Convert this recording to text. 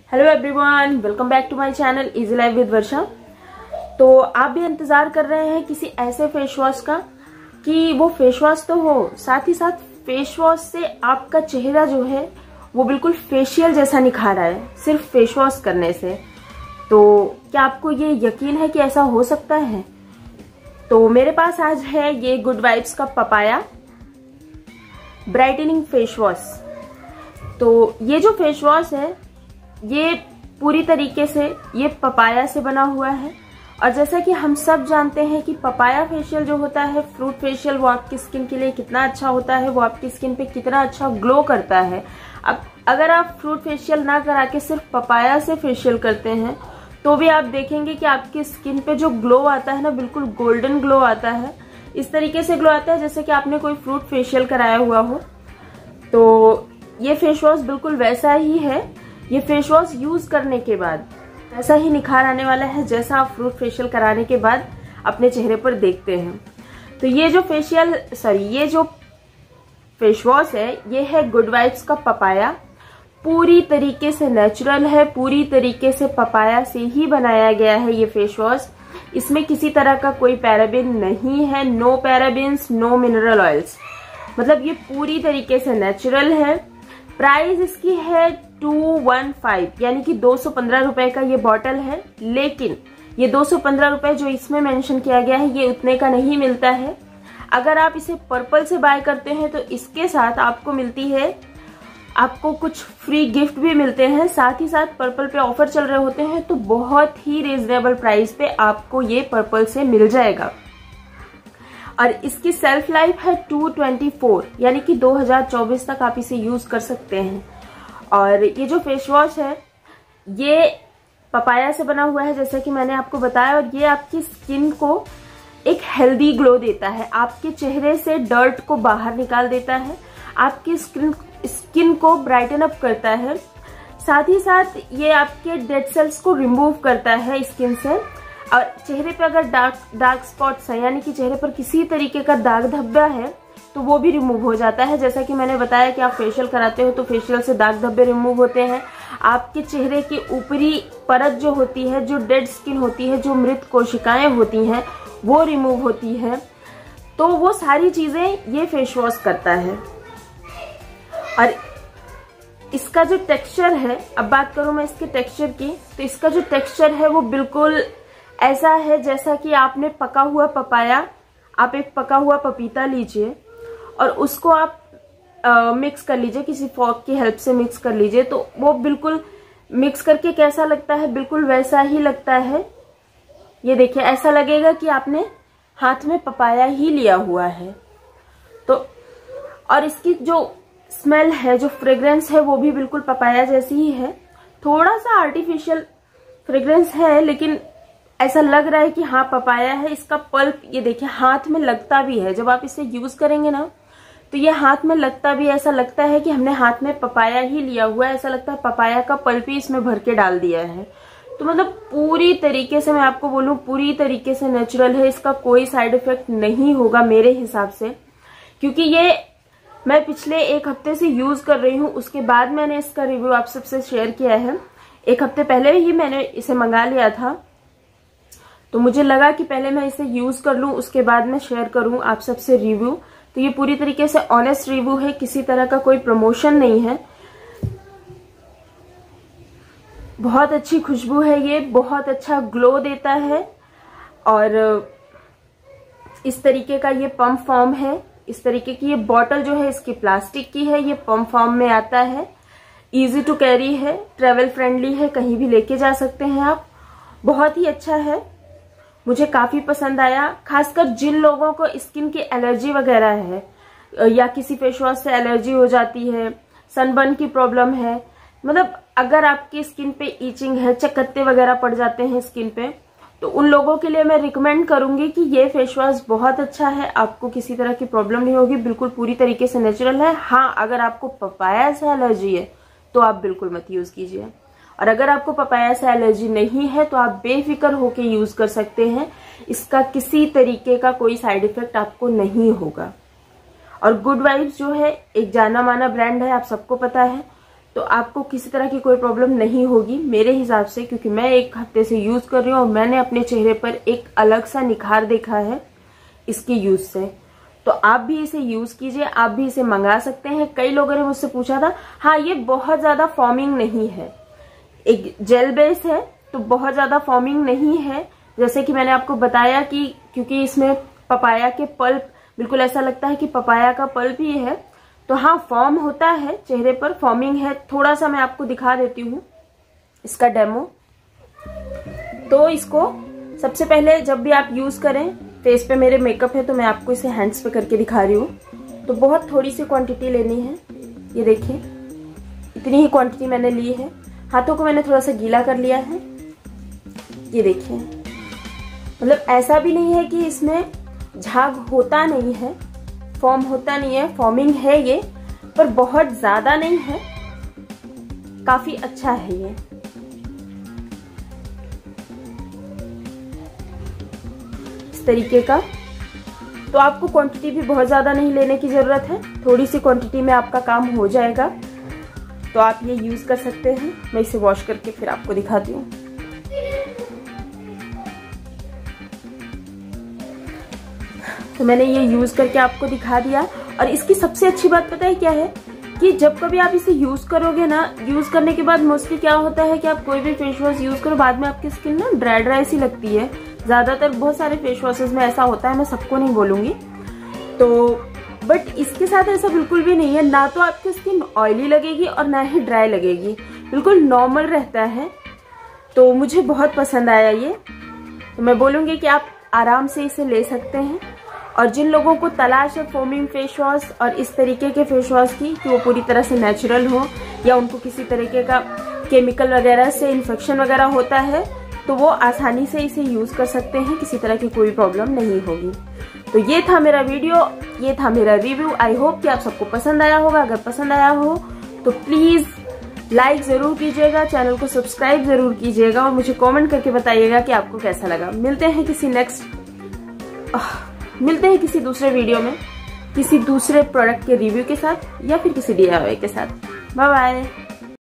Hello everyone, welcome back to my channel easy life with Varsha. तो आप भी इंतजार कर रहे हैं किसी ऐसे फेस वॉश का कि वो फेस वॉश तो हो, साथ ही साथ फेस वॉश से आपका चेहरा जो है वो बिल्कुल फेशियल जैसा निखार आए सिर्फ फेस वॉश करने से। तो क्या आपको ये यकीन है कि ऐसा हो सकता है? तो मेरे पास आज है ये गुड वाइब्स का पपाया ब्राइटनिंग फेस वॉश। तो ये जो फेस वॉश है ये पूरी तरीके से ये पपाया से बना हुआ है। और जैसा कि हम सब जानते हैं कि पपाया फेशियल जो होता है, फ्रूट फेशियल, वो आपकी स्किन के लिए कितना अच्छा होता है, वो आपकी स्किन पे कितना अच्छा ग्लो करता है। अब अगर आप फ्रूट फेशियल ना करा के सिर्फ पपाया से फेशियल करते हैं तो भी आप देखेंगे कि आपकी स्किन पे जो ग्लो आता है ना, बिल्कुल गोल्डन ग्लो आता है। इस तरीके से ग्लो आता है जैसे कि आपने कोई फ्रूट फेशियल कराया हुआ हो। तो ये फेस वॉश बिल्कुल वैसा ही है। ये फेस वॉश यूज करने के बाद ऐसा ही निखार आने वाला है जैसा आप फ्रूट फेशियल कराने के बाद अपने चेहरे पर देखते हैं। तो ये जो फेस वॉश है ये है गुड वाइब्स का पपाया। पूरी तरीके से नेचुरल है, पूरी तरीके से पपाया से ही बनाया गया है ये फेस वॉश। इसमें किसी तरह का कोई पैराबिन नहीं है, no parabens, no mineral oils. मतलब ये पूरी तरीके से नेचुरल है। प्राइस इसकी है 215 यानी कि 215 रुपए का ये बॉटल है। लेकिन ये 215 रुपए जो इसमें मेंशन किया गया है ये उतने का नहीं मिलता है। अगर आप इसे पर्पल से बाय करते हैं तो इसके साथ आपको मिलती है, आपको कुछ फ्री गिफ्ट भी मिलते हैं। साथ ही साथ पर्पल पे ऑफर चल रहे होते हैं तो बहुत ही रीजनेबल प्राइस पे आपको ये पर्पल से मिल जाएगा। और इसकी सेल्फ लाइफ है 224 यानी कि 2024 तक आप इसे यूज कर सकते हैं। और ये जो फेस वॉश है ये पपाया से बना हुआ है जैसा कि मैंने आपको बताया। और ये आपकी स्किन को एक हेल्दी ग्लो देता है, आपके चेहरे से डर्ट को बाहर निकाल देता है, आपकी स्किन को ब्राइटन अप करता है। साथ ही साथ ये आपके डेड सेल्स को रिमूव करता है स्किन से। और चेहरे पे अगर डार्क स्पॉट्स है यानी कि चेहरे पर किसी तरीके का दाग धब्बा है तो वो भी रिमूव हो जाता है। जैसा कि मैंने बताया कि आप फेशियल कराते हो तो फेशियल से दाग धब्बे रिमूव होते हैं। आपके चेहरे की ऊपरी परत जो होती है, जो डेड स्किन होती है, जो मृत कोशिकाएं होती हैं वो रिमूव होती है। तो वो सारी चीजें ये फेस वॉश करता है। और इसका जो टेक्सचर है, अब बात करूं मैं इसके टेक्सचर की, तो इसका जो टेक्सचर है वो बिल्कुल ऐसा है जैसा कि आपने पका हुआ पपाया, आप एक पका हुआ पपीता लीजिए और उसको आप मिक्स कर लीजिए, किसी फॉर्क की हेल्प से मिक्स कर लीजिए। तो वो बिल्कुल मिक्स करके कैसा लगता है, बिल्कुल वैसा ही लगता है। ये देखिए, ऐसा लगेगा कि आपने हाथ में पपाया ही लिया हुआ है। तो और इसकी जो स्मेल है, जो फ्रेग्रेंस है वो भी बिल्कुल पपाया जैसी ही है। थोड़ा सा आर्टिफिशियल फ्रेग्रेंस है लेकिन ऐसा लग रहा है कि हाँ पपाया है। इसका पल्प ये देखिए हाथ में लगता भी है, जब आप इसे यूज करेंगे ना तो ये हाथ में लगता भी, ऐसा लगता है कि हमने हाथ में पपाया ही लिया हुआ है। ऐसा लगता है पपाया का पल्प ही इसमें भर के डाल दिया है। तो मतलब पूरी तरीके से मैं आपको बोलूं, पूरी तरीके से नेचुरल है। इसका कोई साइड इफेक्ट नहीं होगा मेरे हिसाब से, क्योंकि ये मैं पिछले एक हफ्ते से यूज कर रही हूँ। उसके बाद मैंने इसका रिव्यू आप सबसे शेयर किया है। एक हफ्ते पहले ही मैंने इसे मंगा लिया था तो मुझे लगा कि पहले मैं इसे यूज कर लूं, उसके बाद मैं शेयर करूं आप सबसे रिव्यू। तो ये पूरी तरीके से ऑनेस्ट रिव्यू है, किसी तरह का कोई प्रमोशन नहीं है। बहुत अच्छी खुशबू है ये, बहुत अच्छा ग्लो देता है। और इस तरीके का ये पंप फॉर्म है, इस तरीके की ये बॉटल जो है इसकी प्लास्टिक की है, ये पंप फॉर्म में आता है। इजी टू कैरी है, ट्रेवल फ्रेंडली है, कहीं भी लेके जा सकते हैं आप। बहुत ही अच्छा है, मुझे काफी पसंद आया। खासकर जिन लोगों को स्किन की एलर्जी वगैरह है या किसी फेस वॉश से एलर्जी हो जाती है, सनबर्न की प्रॉब्लम है, मतलब अगर आपकी स्किन पे ईचिंग है, चकत्ते वगैरह पड़ जाते हैं स्किन पे, तो उन लोगों के लिए मैं रिकमेंड करूंगी कि ये फेस वॉश बहुत अच्छा है। आपको किसी तरह की प्रॉब्लम नहीं होगी, बिल्कुल पूरी तरीके से नेचुरल है। हाँ, अगर आपको पपाया से एलर्जी है तो आप बिल्कुल मत यूज कीजिए। और अगर आपको पपाया से एलर्जी नहीं है तो आप बेफिक्र होके यूज कर सकते हैं। इसका किसी तरीके का कोई साइड इफेक्ट आपको नहीं होगा। और गुड वाइब्स जो है एक जाना माना ब्रांड है, आप सबको पता है। तो आपको किसी तरह की कोई प्रॉब्लम नहीं होगी मेरे हिसाब से, क्योंकि मैं 1 हफ्ते से यूज कर रही हूँ और मैंने अपने चेहरे पर एक अलग सा निखार देखा है इसके यूज से। तो आप भी इसे यूज कीजिए, आप भी इसे मंगा सकते हैं। कई लोगों ने मुझसे पूछा था। हाँ, ये बहुत ज्यादा फॉर्मिंग नहीं है, एक जेल बेस है तो बहुत ज्यादा फॉर्मिंग नहीं है। जैसे कि मैंने आपको बताया कि क्योंकि इसमें पपाया के पल्प, बिल्कुल ऐसा लगता है कि पपाया का पल्प ही है। तो हाँ, फॉर्म होता है चेहरे पर, फॉर्मिंग है। थोड़ा सा मैं आपको दिखा देती हूँ इसका डेमो। तो इसको सबसे पहले जब भी आप यूज करें, फेस पे मेरे मेकअप है तो मैं आपको इसे हैंड्स पे करके दिखा रही हूँ। तो बहुत थोड़ी सी क्वांटिटी लेनी है, ये देखिए इतनी ही क्वांटिटी मैंने ली है। हाथों को मैंने थोड़ा सा गीला कर लिया है, ये देखिए। मतलब ऐसा भी नहीं है कि इसमें झाग होता नहीं है, फॉर्म होता नहीं है, फॉर्मिंग है ये, पर बहुत ज्यादा नहीं है, काफी अच्छा है ये। इस तरीके का। तो आपको क्वांटिटी भी बहुत ज्यादा नहीं लेने की जरूरत है, थोड़ी सी क्वांटिटी में आपका काम हो जाएगा। तो आप ये यूज कर सकते हैं। मैं इसे वॉश करके फिर आपको दिखाती हूँ। तो मैंने ये यूज करके आपको दिखा दिया। और इसकी सबसे अच्छी बात पता है क्या है, कि जब कभी आप इसे यूज करोगे ना, यूज करने के बाद मोस्टली क्या होता है कि आप कोई भी फेस वॉश यूज करो, बाद में आपकी स्किन ना ड्राई ड्राई सी लगती है। ज्यादातर बहुत सारे फेस वॉशेस में ऐसा होता है, मैं सबको नहीं बोलूंगी। तो बट इसके साथ ऐसा बिल्कुल भी नहीं है, ना तो आपकी स्किन ऑयली लगेगी और ना ही ड्राई लगेगी, बिल्कुल नॉर्मल रहता है। तो मुझे बहुत पसंद आया ये। तो मैं बोलूंगी कि आप आराम से इसे ले सकते हैं। और जिन लोगों को तलाश है फोमिंग फेस वॉश और इस तरीके के फेस वॉश की, कि वो पूरी तरह से नेचुरल हो, या उनको किसी तरीके का केमिकल वगैरह से इन्फेक्शन वगैरह होता है, तो वो आसानी से इसे यूज कर सकते हैं, किसी तरह की कोई प्रॉब्लम नहीं होगी। तो ये था मेरा वीडियो, ये था मेरा रिव्यू। आई होप कि आप सबको पसंद आया होगा। अगर पसंद आया हो तो प्लीज लाइक जरूर कीजिएगा, चैनल को सब्सक्राइब जरूर कीजिएगा और मुझे कमेंट करके बताइएगा कि आपको कैसा लगा। मिलते हैं किसी दूसरे वीडियो में, किसी दूसरे प्रोडक्ट के रिव्यू के साथ, या फिर किसी DIY के साथ। Bye bye.